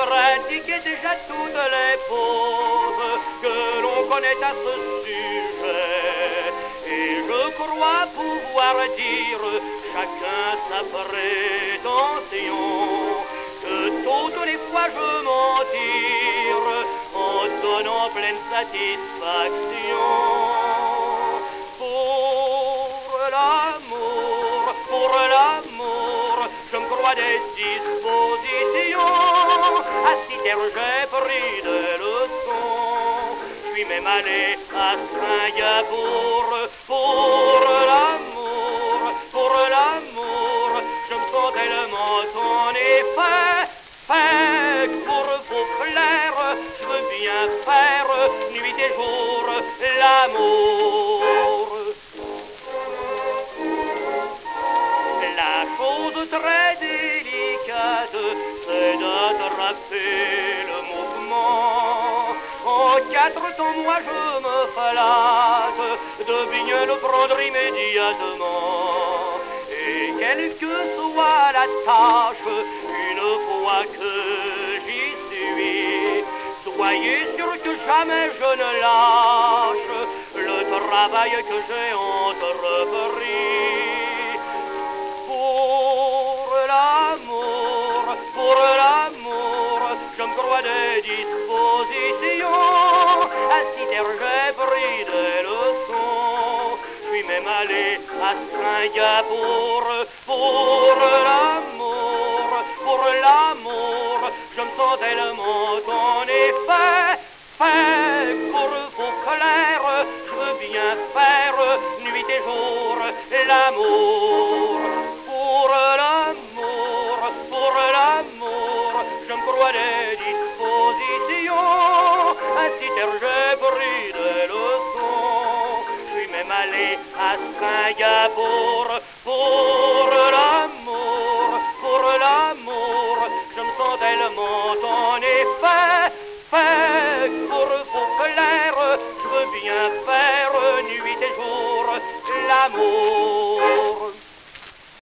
pratiqué déjà toutes les poses que l'on connaît à ce sujet. Et je crois pouvoir dire, chacun sa prétention, que toutes les fois je m'en tire en donnant pleine satisfaction. Pour l'amour, je me crois des dispositions. À Citerre j'ai pris des leçons. Je suis même allé à Singapour. Pour l'amour, je me sens tellement en effet. Pour vous plaire, je veux bien faire nuit et jour l'amour. La chose très délicate, c'est d'attraper le mouvement. En 4 temps, moi je me flatte de bien le prendre immédiatement. Et quelle que soit la tâche, une fois que j'y suis, soyez sûr que jamais je ne lâche le travail que j'ai entrepris. Pour l'amour, je me crois des dispositions. À Citerre j'ai pris des leçons. Je suis même allé à Singapour. Pour l'amour, je me sens tellement en effet. Pour vous plaire, je veux bien faire nuit et jour l'amour. Pour l'amour, je me crois des dispositions. À Citerre j'ai pris des leçons. Je suis même allé à Singapour. Pour l'amour, je me sens tellement en effet. Pour vous plaire, je veux bien faire nuit et jour l'amour.